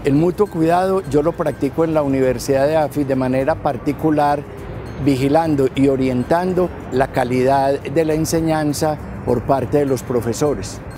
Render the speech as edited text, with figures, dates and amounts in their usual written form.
El mutuo cuidado yo lo practico en la Universidad de AFIT de manera particular, vigilando y orientando la calidad de la enseñanza por parte de los profesores.